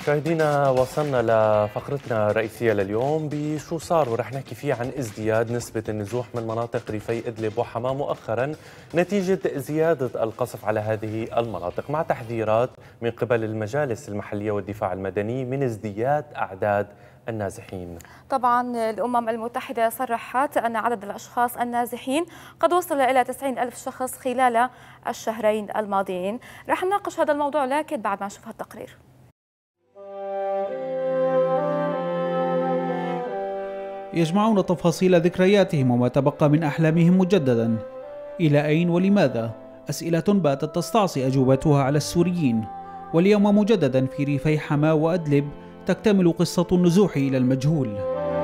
مشاهدينا، وصلنا لفقرتنا الرئيسية لليوم بشو صار، ورح نحكي فيه عن ازدياد نسبة النزوح من مناطق ريفي إدلب وحما مؤخرا نتيجة زيادة القصف على هذه المناطق، مع تحذيرات من قبل المجالس المحلية والدفاع المدني من ازدياد أعداد النازحين. طبعا الأمم المتحدة صرحت أن عدد الأشخاص النازحين قد وصل إلى 90,000 شخص خلال الشهرين الماضيين. رح نناقش هذا الموضوع لكن بعد ما نشوف هالتقرير. يجمعون تفاصيل ذكرياتهم وما تبقى من أحلامهم مجددا. إلى أين ولماذا؟ أسئلة باتت تستعصي أجوبتها على السوريين. واليوم مجددا في ريفي حما وأدلب تكتمل قصة النزوح إلى المجهول.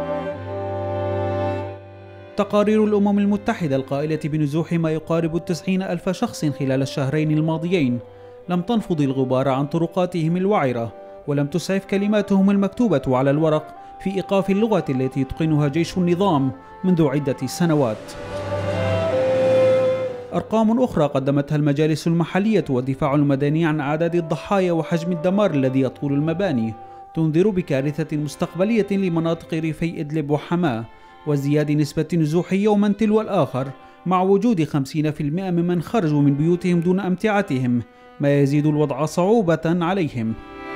تقارير الأمم المتحدة القائلة بنزوح ما يقارب 90,000 شخص خلال الشهرين الماضيين لم تنفض الغبار عن طرقاتهم الوعرة، ولم تسعف كلماتهم المكتوبة على الورق في إيقاف اللغة التي يتقنها جيش النظام منذ عدة سنوات. أرقام أخرى قدمتها المجالس المحلية والدفاع المدني عن أعداد الضحايا وحجم الدمار الذي يطول المباني تنذر بكارثة مستقبلية لمناطق ريفي إدلب وحماة، وازدياد نسبة النزوح يوما تلو الآخر، مع وجود 50% ممن خرجوا من بيوتهم دون أمتعتهم، ما يزيد الوضع صعوبة عليهم.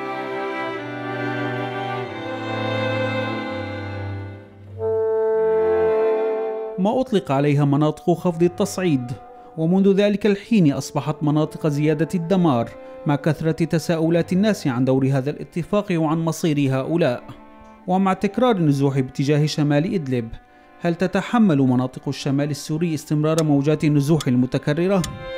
ما أطلق عليها مناطق خفض التصعيد، ومنذ ذلك الحين أصبحت مناطق زيادة الدمار، مع كثرة تساؤلات الناس عن دور هذا الاتفاق وعن مصير هؤلاء. ومع تكرار النزوح باتجاه شمال إدلب، هل تتحمل مناطق الشمال السوري استمرار موجات النزوح المتكررة؟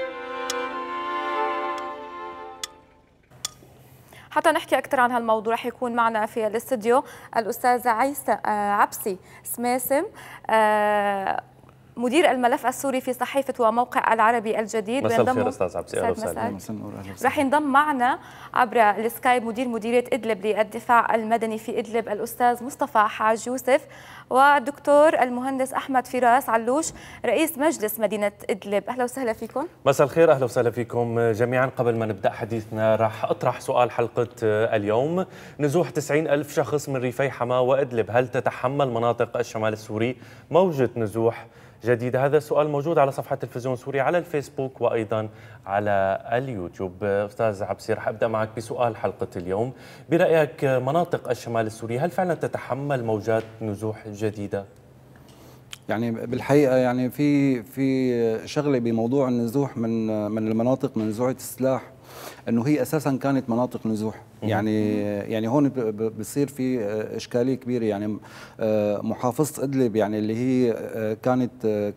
حتى نحكي أكثر عن هالموضوع رح يكون معنا في الاستديو الأستاذ عيسى عبسي سماسم، مدير الملف السوري في صحيفة وموقع العربي الجديد. مساء الخير أستاذ عبسي، أهلا وسهلا. رح ينضم معنا عبر السكايب مديرية إدلب للدفاع المدني في إدلب الأستاذ مصطفى حاج يوسف، والدكتور المهندس أحمد فراس علوش رئيس مجلس مدينة إدلب. أهلا وسهلا فيكم. مساء الخير، أهلا وسهلا فيكم جميعا. قبل ما نبدأ حديثنا راح أطرح سؤال حلقة اليوم. نزوح 90,000 شخص من ريفي حما وإدلب، هل تتحمل مناطق الشمال السوري موجة نزوح جديدة؟ هذا السؤال موجود على صفحة تلفزيون سوري على الفيسبوك وأيضا على اليوتيوب. أستاذ عبسي، رح أبدأ معك بسؤال حلقة اليوم. برأيك مناطق الشمال السوري هل فعلا تتحمل موجات نزوح جديدة؟ يعني بالحقيقة يعني في شغلة بموضوع النزوح من المناطق منزوعة السلاح، انه هي اساسا كانت مناطق نزوح. يعني هون بصير في اشكاليه كبيره. يعني محافظه ادلب يعني اللي هي كانت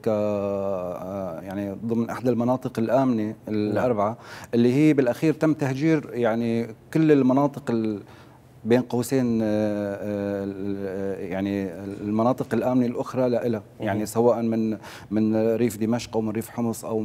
يعني ضمن احدى المناطق الامنه الاربعه، اللي هي بالاخير تم تهجير يعني كل المناطق بين قوسين يعني المناطق الآمنة الأخرى لها، يعني سواء من ريف دمشق أو من ريف حمص أو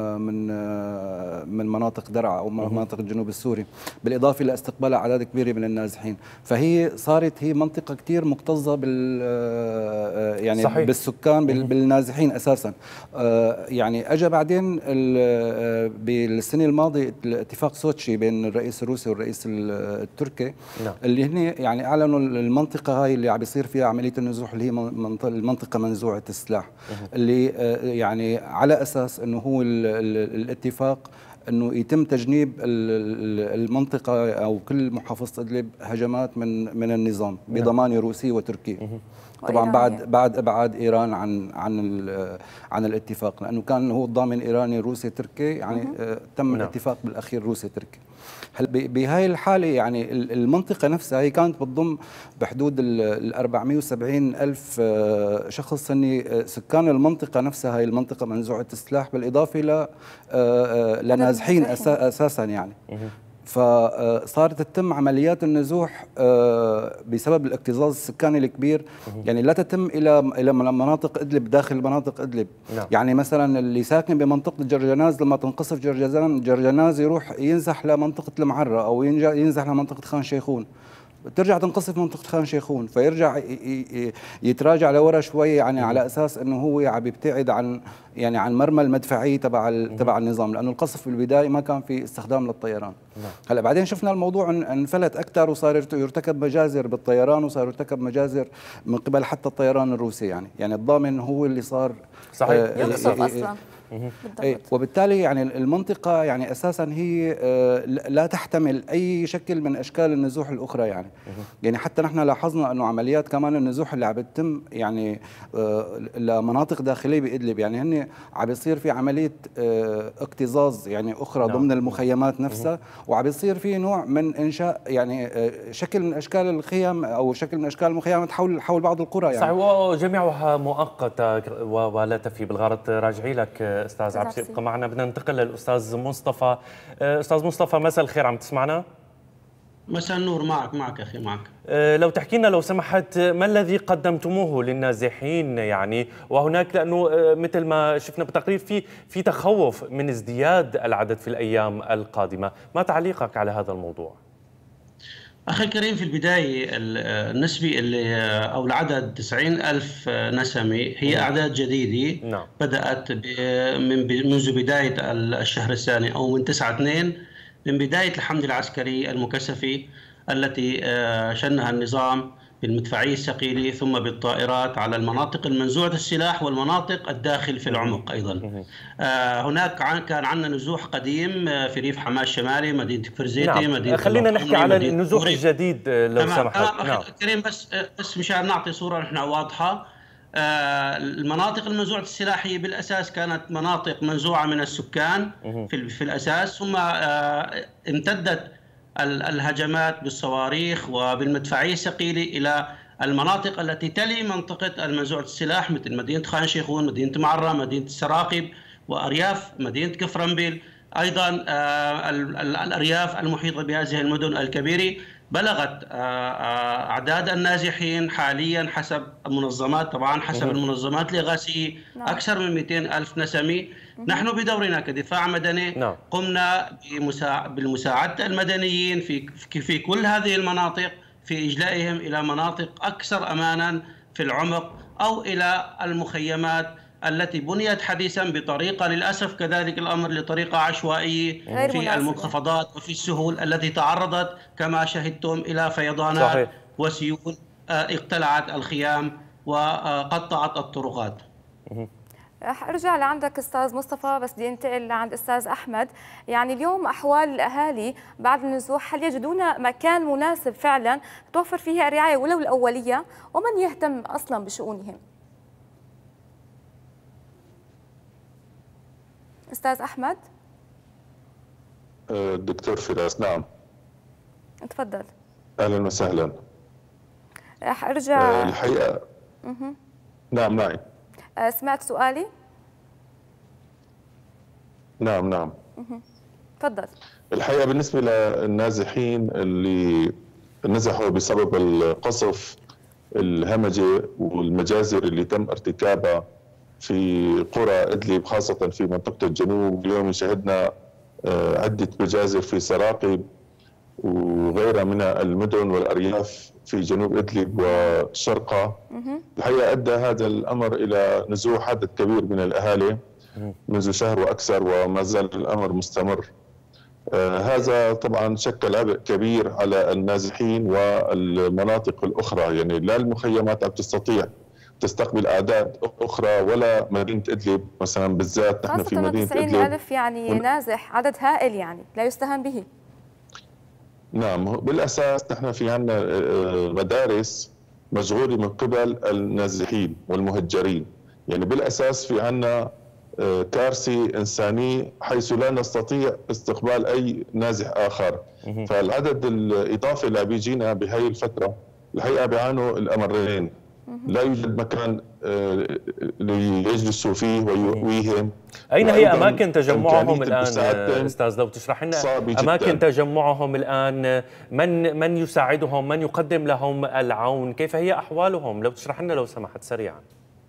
من مناطق درعا أو مناطق الجنوب السوري، بالإضافة لاستقبال أعداد كبيرة من النازحين. فهي صارت هي منطقة كتير مكتظة يعني صحيح. بالسكان بالنازحين أساسا. يعني أجا بعدين بالسنة الماضية اتفاق سوتشي بين الرئيس الروسي والرئيس التركي، اللي هن يعني اعلنوا المنطقه هاي اللي عم بيصير فيها عمليه النزوح، اللي هي المنطقه منزوعه السلاح، اللي يعني على اساس انه هو الاتفاق انه يتم تجنيب المنطقه او كل محافظه ادلب هجمات من النظام بضمان روسي وتركي. طبعا بعد ابعاد ايران عن الاتفاق، لانه كان هو الضامن ايراني روسي تركي، يعني تم الاتفاق بالاخير روسي تركي. هل بهاي الحاله يعني المنطقه نفسها هي كانت بتضم بحدود ال 470 الف شخص، هن سكان المنطقه نفسها هي المنطقه منزوعه السلاح، بالاضافه لنازحين اساسا يعني. فصارت تتم عمليات النزوح بسبب الاكتظاظ السكاني الكبير، يعني لا تتم الى مناطق ادلب داخل مناطق ادلب. يعني مثلا اللي ساكن بمنطقه جرجناز لما تنقصف جرجناز يروح ينزح لمنطقه المعره او ينزح لمنطقه خان شيخون. ترجع تنقصف منطقة خان شيخون، فيرجع يتراجع لورا شوي، يعني على أساس أنه هو عم يبتعد عن يعني عن مرمى المدفعية تبع النظام، لأنه القصف في البداية ما كان في استخدام للطيران. هلا بعدين شفنا الموضوع انفلت أكثر، وصار يرتكب مجازر بالطيران، وصار يرتكب مجازر من قبل حتى الطيران الروسي، يعني الضامن هو اللي صار صحيح يقصف أصلا. وبالتالي يعني المنطقة يعني أساسا هي لا تحتمل أي شكل من أشكال النزوح الأخرى، يعني حتى نحن لاحظنا أنه عمليات كمان النزوح اللي عم بتتم يعني لمناطق داخلية بإدلب، يعني هن عم بيصير في عملية اكتظاظ يعني أخرى ضمن المخيمات نفسها، وعم بيصير في نوع من إنشاء يعني شكل من أشكال الخيام أو شكل من أشكال المخيمات حول بعض القرى يعني. صحيح، وجميعها مؤقتة ولا تفي بالغرض. راجعي لك أستاذ عبسي، ابقى معنا. بدنا ننتقل للأستاذ مصطفى. أستاذ مصطفى، مساء الخير، عم تسمعنا؟ مساء النور، معك أخي معك. لو تحكي لنا لو سمحت، ما الذي قدمتموه للنازحين يعني؟ وهناك لأنه مثل ما شفنا بالتقرير في تخوف من ازدياد العدد في الأيام القادمة، ما تعليقك على هذا الموضوع؟ أخي الكريم، في البداية النسبة اللي أو العدد 90,000 نسمة هي أعداد جديدة. نعم. بدأت منذ بداية الشهر الثاني أو من 9/2، من بداية الحملة العسكرية المكثفة التي شنها النظام بالمدفعية الثقيلة ثم بالطائرات على المناطق المنزوعة السلاح والمناطق الداخل في العمق أيضا. هناك كان عندنا نزوح قديم في ريف حماة الشمالي، مدينة كفرزيتي. نعم. مدينة خلينا نحكي على النزوح الجديد لو سمحت. نعم. كريم، بس مشان نعطي صورة نحن واضحة. المناطق المنزوعة السلاح هي بالأساس كانت مناطق منزوعة من السكان في الأساس، ثم امتدت الهجمات بالصواريخ وبالمدفعية الثقيلة إلى المناطق التي تلي منطقة المنزوعة السلاح، مثل مدينة خان شيخون، مدينة معرة، مدينة السراقب، وأرياف مدينة كفرنبيل. أيضا الأرياف المحيطة بهذه المدن الكبيرة بلغت أعداد النازحين حاليا حسب المنظمات، طبعا حسب المنظمات الإغاثية، أكثر من 200,000 نسمة. نحن بدورنا كدفاع مدني قمنا بالمساعدة المدنيين في كل هذه المناطق في إجلائهم إلى مناطق أكثر أمانا في العمق أو إلى المخيمات التي بنيت حديثا بطريقة للأسف كذلك الأمر لطريقة عشوائية في المنخفضات وفي السهول التي تعرضت كما شهدتم إلى فيضانات. صحيح. وسيول اقتلعت الخيام وقطعت الطرقات. ارجع لعندك استاذ مصطفى، بس بدي انتقل لعند استاذ احمد. يعني اليوم احوال الاهالي بعد النزوح، هل يجدون مكان مناسب فعلا توفر فيه الرعايه ولو الاوليه، ومن يهتم اصلا بشؤونهم؟ استاذ احمد. الدكتور فراس. نعم تفضل. اهلا وسهلا. رح ارجع الحقيقه. نعم معي. سمعت سؤالي؟ نعم. تفضل. الحقيقه بالنسبه للنازحين اللي نزحوا بسبب القصف الهمجي والمجازر اللي تم ارتكابها في قرى إدلب خاصة في منطقة الجنوب، اليوم شهدنا عدة مجازر في سراقب وغيرها من المدن والأرياف في جنوب إدلب والشرقة. الحقيقة أدى هذا الأمر إلى نزوح عدد كبير من الأهالي منذ شهر وأكثر، وما زال الأمر مستمر. هذا طبعا شكل عبء كبير على النازحين والمناطق الأخرى، يعني لا المخيمات عم تستطيع تستقبل أعداد أخرى ولا مدينة إدلب مثلا بالذات. نحن في مدينة 90,000 يعني نازح، عدد هائل يعني لا يستهان به. نعم، بالأساس نحن في عندنا مدارس مشغولة من قبل النازحين والمهجرين، يعني بالأساس في عندنا كارثة إنسانية حيث لا نستطيع استقبال أي نازح آخر. فالعدد الإضافي اللي بيجينا بهي الفترة الحقيقة بيعانوا الأمرين، لا يوجد مكان ليجلسوا فيه ويؤويهم. أين هي أماكن تجمعهم الآن أستاذ؟ لو تشرح لنا أماكن تجمعهم الآن، من يساعدهم، من يقدم لهم العون، كيف هي أحوالهم؟ لو تشرح لنا لو سمحت سريعا.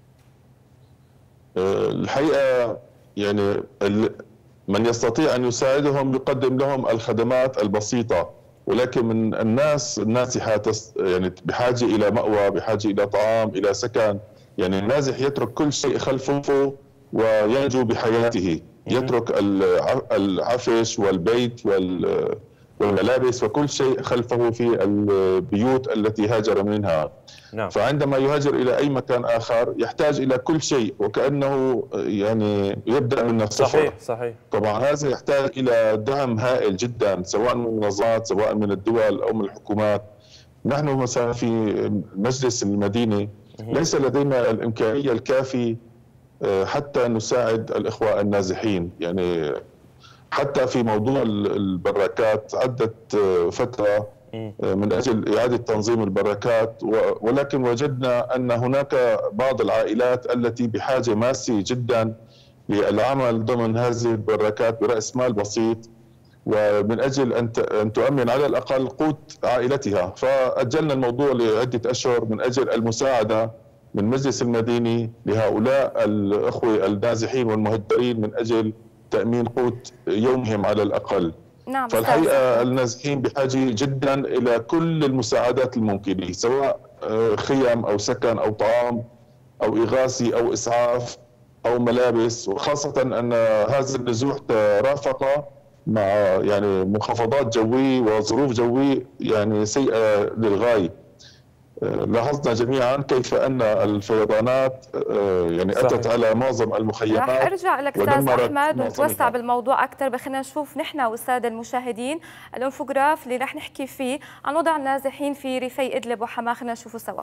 الحقيقة يعني من يستطيع أن يساعدهم يقدم لهم الخدمات البسيطة ولكن من الناس النازحة يعني بحاجة إلى مأوى، بحاجة إلى طعام، إلى سكن. يعني النازح يترك كل شيء خلفه وينجو بحياته، يترك العفش والبيت والملابس وكل شيء خلفه في البيوت التي هاجر منها. نعم. فعندما يهاجر إلى أي مكان آخر يحتاج إلى كل شيء، وكأنه يعني يبدأ من الصفر. صحيح. طبعا هذا يحتاج إلى دعم هائل جدا، سواء من المنظمات، سواء من الدول أو من الحكومات. نحن مثلا في مجلس المدينة ليس لدينا الإمكانية الكافية حتى نساعد الإخوة النازحين. يعني حتى في موضوع البراكات عدت فترة من أجل إعادة تنظيم البراكات، ولكن وجدنا أن هناك بعض العائلات التي بحاجة ماسة جدا للعمل ضمن هذه البراكات برأس مال بسيط، ومن أجل أن تؤمن على الأقل قوت عائلتها. فأجلنا الموضوع لعدة أشهر من أجل المساعدة من مجلس المدينة لهؤلاء الأخوة النازحين والمهجرين من أجل تأمين قوت يومهم على الأقل. نعم. فالحقيقة النازحين بحاجة جدا إلى كل المساعدات الممكنة، سواء خيم أو سكن أو طعام أو إغاثة أو إسعاف أو ملابس، وخاصة أن هذا النزوح ترافق مع يعني منخفضات جوية وظروف جوية يعني سيئة للغاية. لاحظنا جميعا كيف أن الفيضانات يعني أتت على معظم المخيمات. رح أرجع لك أستاذ أحمد ونتوسع بالموضوع أكثر، بس خلينا نشوف نحن والسادة المشاهدين الانفوغراف اللي رح نحكي فيه عن وضع النازحين في ريفي إدلب وحماة. خلينا نشوفه سوا.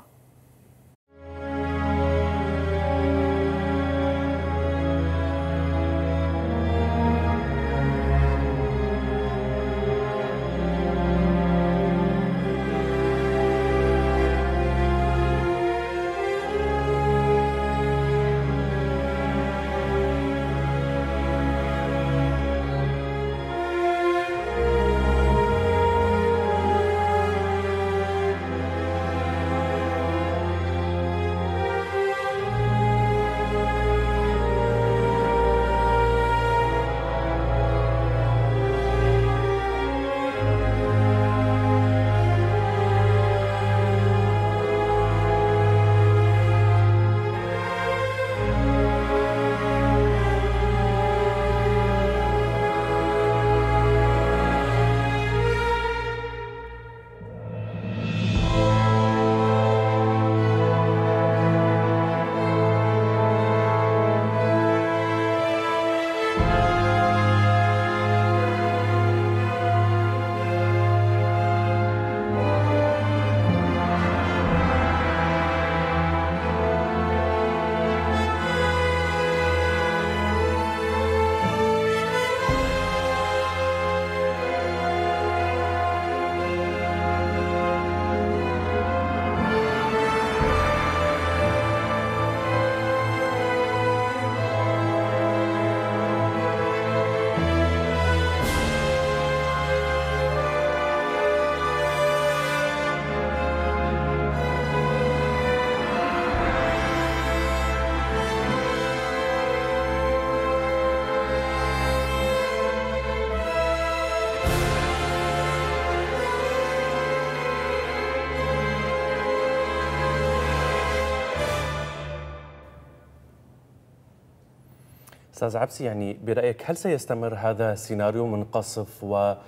أستاذ عبسي، يعني برأيك هل سيستمر هذا السيناريو من قصف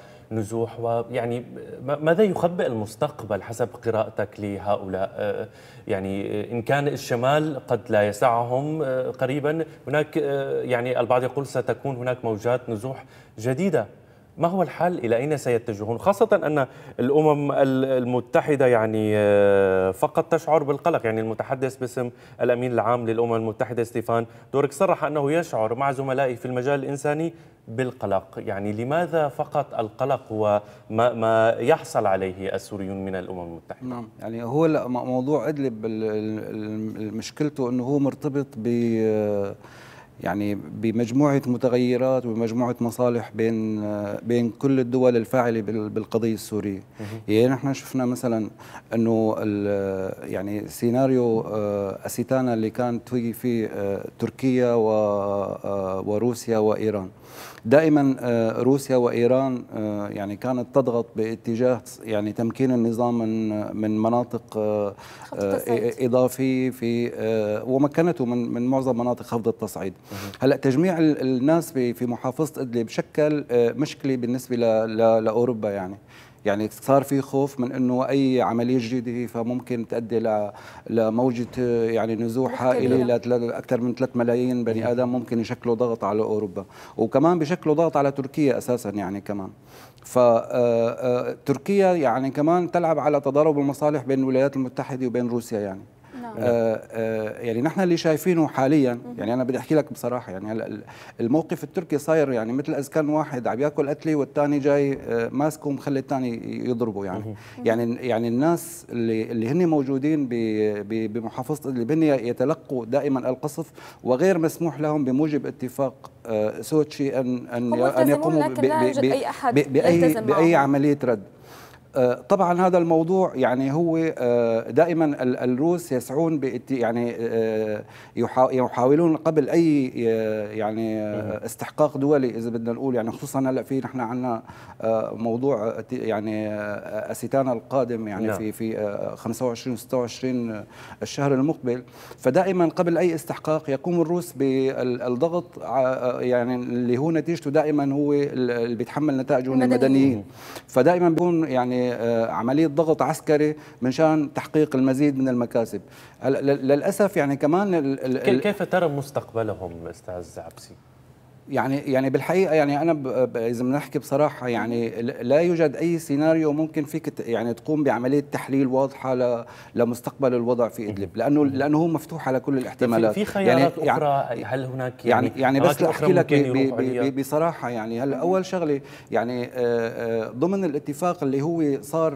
ونزوح، ويعني ماذا يخبئ المستقبل حسب قراءتك لهؤلاء؟ يعني إن كان الشمال قد لا يسعهم قريبا، هناك يعني البعض يقول ستكون هناك موجات نزوح جديدة. ما هو الحل؟ إلى أين سيتجهون؟ خاصة أن الأمم المتحدة يعني فقط تشعر بالقلق. يعني المتحدث باسم الأمين العام للأمم المتحدة ستيفان دورك صرح أنه يشعر مع زملائه في المجال الإنساني بالقلق. يعني لماذا فقط القلق وما يحصل عليه السوريون من الأمم المتحدة؟ نعم، يعني هو موضوع إدلب مشكلته أنه هو مرتبط يعني بمجموعة متغيرات ومجموعة مصالح بين كل الدول الفاعلة بالقضية السورية. يعني نحن شفنا مثلا أنه يعني سيناريو أسيتانا اللي كانت توقي فيه تركيا وروسيا وإيران، دائما روسيا وإيران يعني كانت تضغط باتجاه يعني تمكين النظام من مناطق إضافية في ومكنته من معظم مناطق خفض التصعيد. هلا تجميع الناس في محافظة إدلب شكل مشكلة بالنسبة لأوروبا، يعني صار في خوف من انه اي عمليه جديده فممكن تؤدي لموجه يعني نزوح هائله لاكثر من 3 ملايين بني ادم، ممكن يشكلوا ضغط على اوروبا، وكمان بشكلوا ضغط على تركيا اساسا يعني كمان. فتركيا يعني كمان تلعب على تضارب المصالح بين الولايات المتحده وبين روسيا يعني. يعني نحن اللي شايفينه حاليا، يعني انا بدي احكي لك بصراحه، يعني هلا الموقف التركي صاير يعني مثل اذا كان واحد عم ياكل قتله والثاني جاي ماسكه ومخلي الثاني يضربه يعني الناس اللي هن موجودين بمحافظه ادلب هن يتلقوا دائما القصف، وغير مسموح لهم بموجب اتفاق سوتشي ان يقوموا باي عمليه رد. طبعا هذا الموضوع يعني هو دائما الروس يسعون يعني يحاولون قبل اي يعني استحقاق دولي اذا بدنا نقول، يعني خصوصا هلا في نحن عندنا موضوع يعني أسيتانا القادم يعني في 25 و26 الشهر المقبل، فدائما قبل اي استحقاق يقوم الروس بالضغط يعني اللي هو نتيجته دائما هو اللي بيتحمل نتائجه المدنيين، فدائما بيكون يعني عملية ضغط عسكري من شان تحقيق المزيد من المكاسب. للأسف يعني كمان كيف ترى مستقبلهم أستاذ عبسي؟ يعني بالحقيقة يعني أنا إذا بنحكي بصراحة يعني لا يوجد أي سيناريو ممكن فيك يعني تقوم بعملية تحليل واضحة لمستقبل الوضع في إدلب، لأنه هو مفتوح على كل الاحتمالات. في خيارات أخرى هل هناك يعني بس أحكي لك بصراحة، يعني هلا أول شغلة يعني ضمن الاتفاق اللي هو صار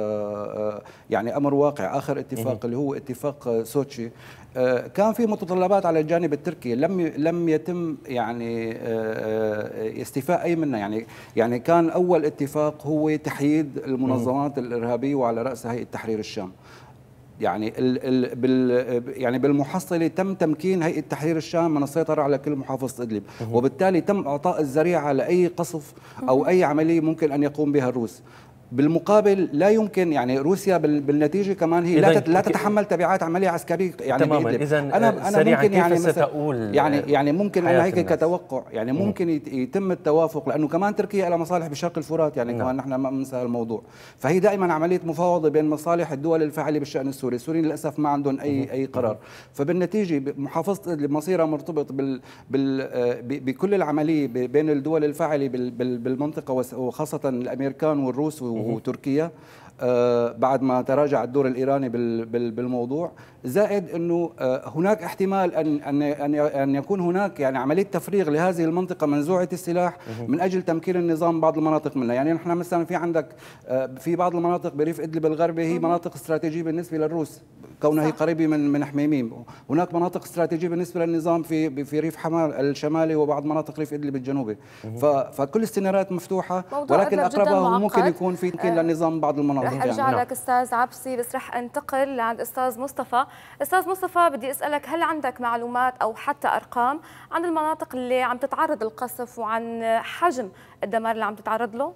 يعني أمر واقع، آخر اتفاق اللي هو اتفاق سوتشي، كان في متطلبات على الجانب التركي لم يتم يعني استيفاء اي منها، يعني كان اول اتفاق هو تحييد المنظمات الارهابيه وعلى راسها هيئه تحرير الشام. يعني يعني بالمحصله تم تمكين هيئه تحرير الشام من السيطره على كل محافظه ادلب، وبالتالي تم اعطاء الذريعه لاي قصف او اي عمليه ممكن ان يقوم بها الروس. بالمقابل لا يمكن يعني روسيا بالنتيجه كمان هي لا تتحمل تبعات عمليه عسكريه يعني تماما. اذا انا ممكن يعني ستقول يعني ممكن انا هيك كتوقع يعني ممكن يتم التوافق، لانه كمان تركيا لها مصالح بشرق الفرات يعني كمان نحن ما بننسى الموضوع، فهي دائما عمليه مفاوضه بين مصالح الدول الفاعله بالشان السوري، السوريين للاسف ما عندهم اي قرار، فبالنتيجه محافظه ادلب مصيرها مرتبط بكل العمليه بين الدول الفاعله بالمنطقه وخاصه الامريكان والروس وتركيا بعد ما تراجع الدور الإيراني بالموضوع، زائد أنه هناك احتمال أن يكون هناك يعني عملية تفريغ لهذه المنطقة منزوعة السلاح من أجل تمكين النظام بعض المناطق منها. يعني نحن مثلا في عندك في بعض المناطق بريف إدلب الغربي هي مناطق استراتيجية بالنسبة للروس كونها هي قريبة من حميميم، هناك مناطق استراتيجية بالنسبة للنظام في ريف حمال الشمالي وبعض مناطق ريف إدلب الجنوبي، فكل السيناريوهات مفتوحة، ولكن أقربها ممكن يكون في للنظام بعض المناطق. رح ارجع لك استاذ عبسي، بس رح انتقل لعند استاذ مصطفى. استاذ مصطفى بدي اسالك، هل عندك معلومات او حتى ارقام عن المناطق اللي عم تتعرض للقصف وعن حجم الدمار اللي عم تتعرض له؟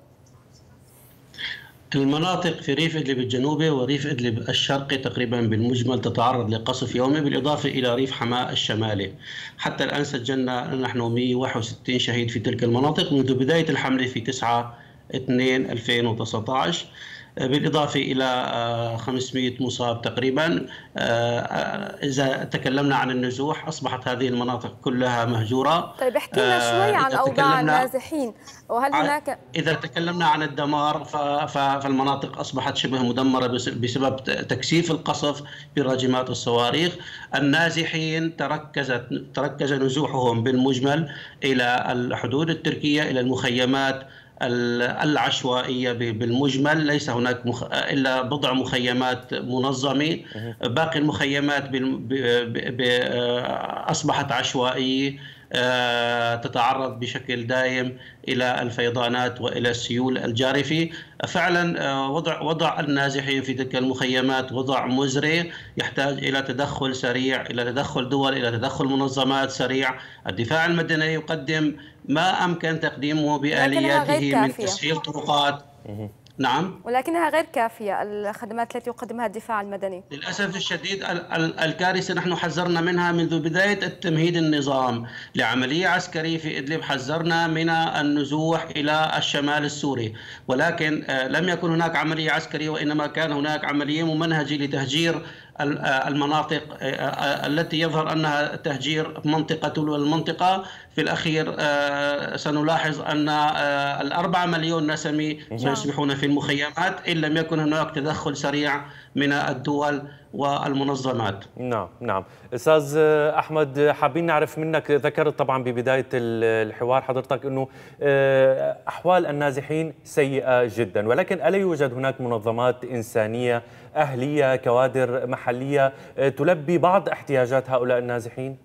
المناطق في ريف إدلب الجنوبي وريف إدلب الشرقي تقريبا بالمجمل تتعرض لقصف يومي، بالإضافة إلى ريف حماة الشمالي. حتى الآن سجلنا نحن 161 شهيد في تلك المناطق منذ بداية الحملة في 9/2/2019، بالإضافة إلى 500 مصاب تقريبا. إذا تكلمنا عن النزوح أصبحت هذه المناطق كلها مهجورة. طيب احكي لنا شوي عن أوضاع النازحين، وهل هناك إذا تكلمنا عن الدمار فالمناطق أصبحت شبه مدمرة بسبب تكثيف القصف براجمات الصواريخ. النازحين تركز نزوحهم بالمجمل إلى الحدود التركية، إلى المخيمات العشوائية بالمجمل، ليس هناك إلا بضع مخيمات منظمة، باقي المخيمات أصبحت عشوائية. تتعرض بشكل دائم إلى الفيضانات وإلى السيول الجارفة. فعلا وضع النازحين في تلك المخيمات وضع مزري، يحتاج إلى تدخل سريع، إلى تدخل دول، إلى تدخل منظمات سريع. الدفاع المدني يقدم ما أمكن تقديمه بآلياته من تسهيل طرقات. نعم، ولكنها غير كافية الخدمات التي يقدمها الدفاع المدني. للأسف الشديد الكارثة نحن حذرنا منها منذ بداية التمهيد النظام لعملية عسكرية في إدلب. حذرنا من النزوح إلى الشمال السوري، ولكن لم يكن هناك عملية عسكرية، وإنما كان هناك عملية ممنهجة لتهجير المناطق التي يظهر أنها تهجير منطقة تلو المنطقة. في الأخير سنلاحظ أن 4 مليون نسمي سيصبحون في المخيمات إن لم يكن هناك تدخل سريع من الدول والمنظمات. نعم. أستاذ أحمد، حابين نعرف منك، ذكرت طبعا ببداية الحوار حضرتك أنه أحوال النازحين سيئة جدا، ولكن ألا يوجد هناك منظمات إنسانية أهلية، كوادر محلية تلبي بعض احتياجات هؤلاء النازحين؟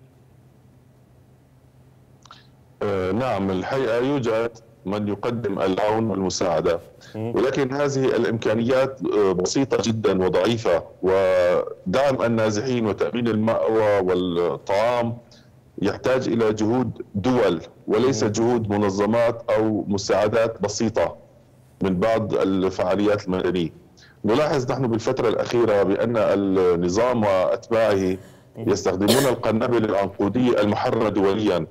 نعم، الحقيقة يوجد من يقدم العون والمساعدة، ولكن هذه الإمكانيات بسيطة جدا وضعيفة، ودعم النازحين وتأمين المأوى والطعام يحتاج إلى جهود دول وليس جهود منظمات أو مساعدات بسيطة من بعض الفعاليات المدنية. نلاحظ نحن بالفترة الأخيرة بأن النظام وأتباعه يستخدمون القنابل العنقودية المحرمة دوليا.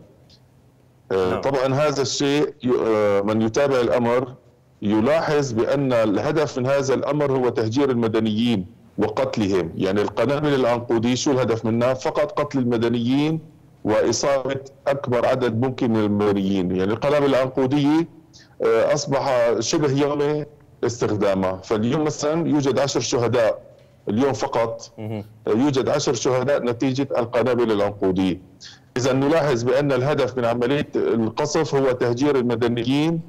طبعا هذا الشيء من يتابع الأمر يلاحظ بأن الهدف من هذا الأمر هو تهجير المدنيين وقتلهم. يعني القنابل العنقودية شو الهدف منها؟ فقط قتل المدنيين وإصابة أكبر عدد ممكن من المدنيين. يعني القنابل العنقودية أصبح شبه يومي استخدامها. فاليوم مثلا يوجد 10 شهداء اليوم فقط، يوجد 10 شهداء نتيجة القنابل العنقودية. إذا نلاحظ بأن الهدف من عملية القصف هو تهجير المدنيين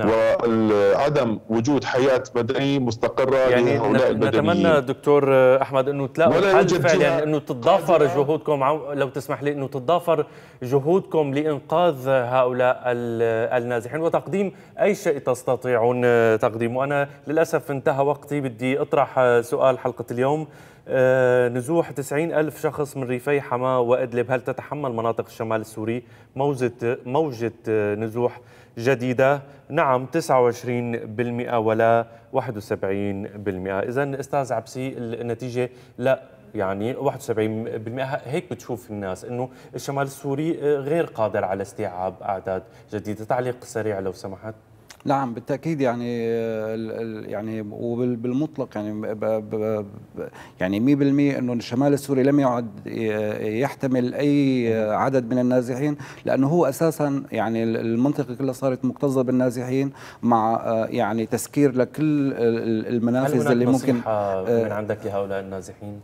وعدم وجود حياة مدنية مستقرة يعني لهؤلاء المدنيين. نتمنى دكتور أحمد أنه تلاقوا حل فعليا، أنه تتضافر جهودكم، لو تسمح لي، أنه تتضافر جهودكم لإنقاذ هؤلاء النازحين وتقديم أي شيء تستطيعون تقديمه. أنا للأسف انتهى وقتي، بدي أطرح سؤال حلقة اليوم. نزوح 90,000 شخص من ريفي حماة وإدلب، هل تتحمل مناطق الشمال السوري موجة نزوح جديدة؟ نعم 29% ولا 71%. إذن أستاذ عبسي النتيجة لا، يعني 71%. هيك بتشوف الناس انه الشمال السوري غير قادر على استيعاب اعداد جديدة. تعليق سريع لو سمحت. نعم بالتأكيد، يعني وبالمطلق يعني 100% انه الشمال السوري لم يعد يحتمل اي عدد من النازحين، لانه هو اساسا يعني المنطقة كلها صارت مكتظة بالنازحين، مع يعني تسكير لكل المنافذ اللي ممكن. من عندك لهؤلاء النازحين؟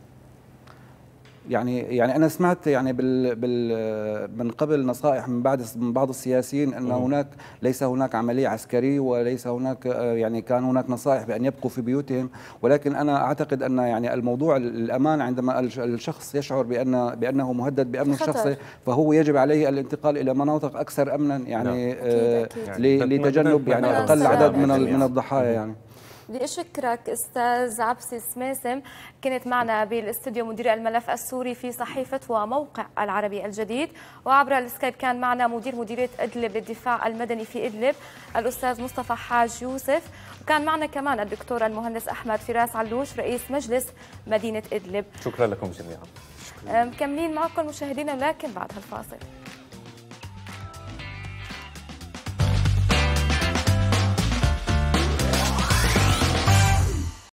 يعني انا سمعت يعني من قبل نصائح من بعض السياسيين ان هناك ليس هناك عمليه عسكريه، وليس هناك يعني كان هناك نصائح بان يبقوا في بيوتهم، ولكن انا اعتقد ان يعني الموضوع الامان عندما الشخص يشعر بانه مهدد بامنه الشخصي، فهو يجب عليه الانتقال الى مناطق اكثر امنا، يعني لتجنب يعني اقل عدد من الضحايا. يعني بدي أشكرك أستاذ عبسي سماسم، كنت معنا بالاستوديو مدير الملف السوري في صحيفة وموقع العربي الجديد، وعبر السكايب كان معنا مديرية إدلب للدفاع المدني في إدلب الأستاذ مصطفى حاج يوسف، وكان معنا كمان الدكتور المهندس أحمد فراس علوش رئيس مجلس مدينة إدلب. شكرا لكم جميعا. مكملين معكم مشاهدينا لكن بعد هالفاصل.